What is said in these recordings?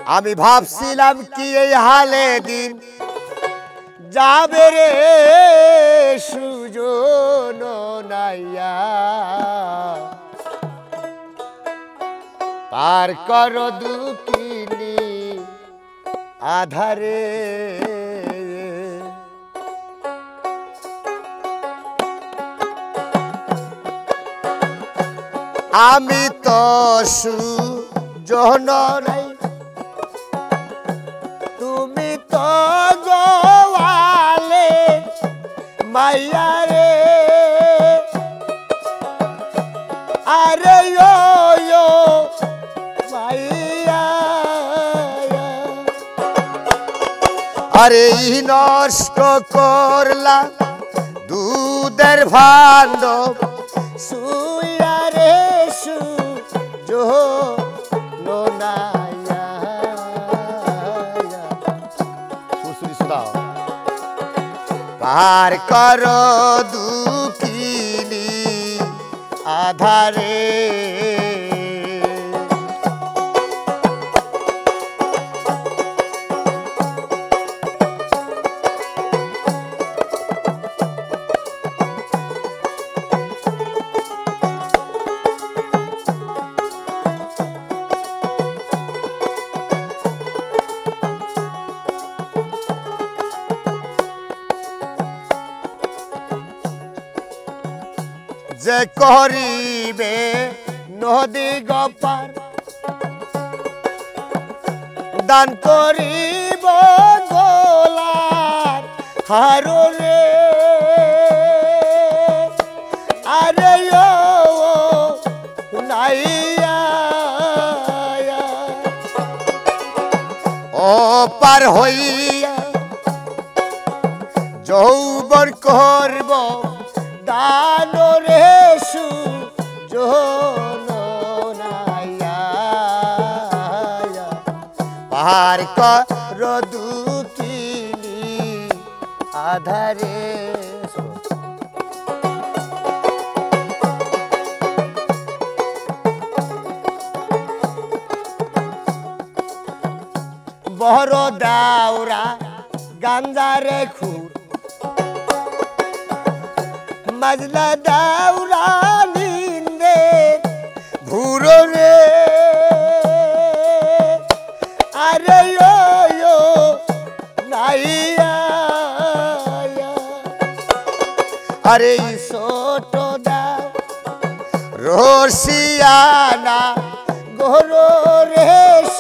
আমি ভাবছিলাম কি এই হালে দিন যাবে রে সুজন নাইয়া পার কর দুঃখিনী আধারে আমি তো সুজন নাই তুমি তো গোয়ালে মাইয়া রে আরে ও মাইয়া আরে নষ্ট করলা দুধের ভাণ্ড সুইয়া রে সুজন পার কর দুঃখিনী আধারে যে করিবে নদী গপার দান করিব গোলার হারো রে আরে ও নাইয়া ও পার হইয়া যৌবন করব দান রে সুজন নাইয়া পার কর দুঃখিনী আধারে বড় দাওরা গাঞ্জারে খুর মাজলা দাওরা নিন্দে ভুরো রে আরে ও নাইয়া আরে ছোট দাও রসিয়ানা গোরো রে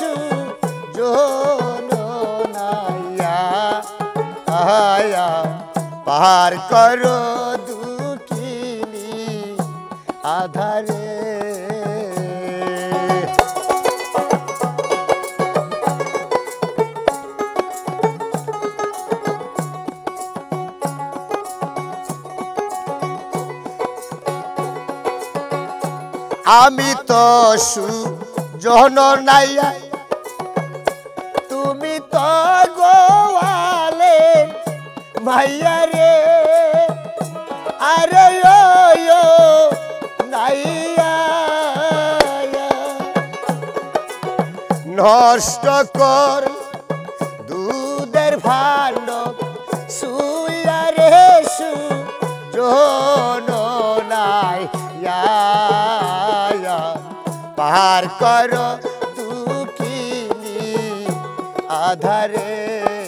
সুজন নাইয়া আয়া পার করো আধারে আমি তো সুজন নাইয়া তুমি তো গোয়ালে মাইয়া রে আরে ও নাইয়া নষ্ট কর দুধের ভাণ্ড সুইয়া রে সুজন নাইয়া পার কর দুঃখিনী আধারে